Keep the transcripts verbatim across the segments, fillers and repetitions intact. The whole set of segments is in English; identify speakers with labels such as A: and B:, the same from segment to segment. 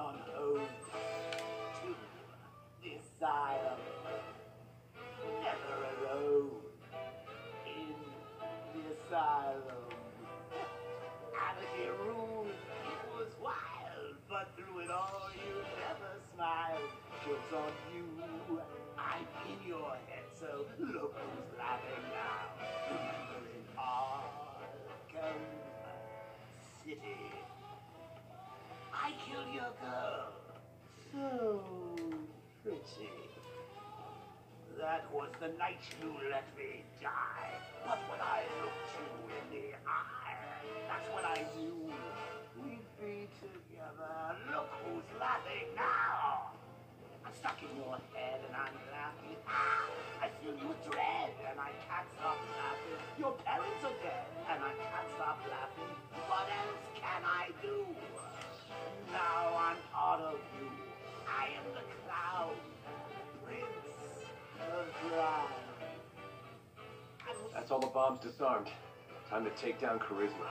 A: gone home to the asylum. Never alone in the asylum. Alligator rule, it was wild, but through it all you never smiled. Joke's on you, I'm in your head, so look who's laughing now. Remembering Arkham City. I killed your girl. So pretty. That was the night you let me die. But when I looked you in the eye, that's when I knew we'd be together. Look who's laughing now. I'm stuck in your head and I'm laughing. Ah, I feel you with dread and I can't stop laughing. Your parents are dead and I can't stop laughing. What else can I do? Now I'm part of you. I am the clown, prince of crime.
B: That's all the bombs disarmed. Time to take down Charisma.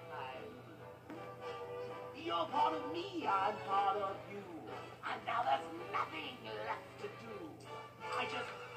A: You're part of me, I'm part of you. And now there's nothing left to do. I just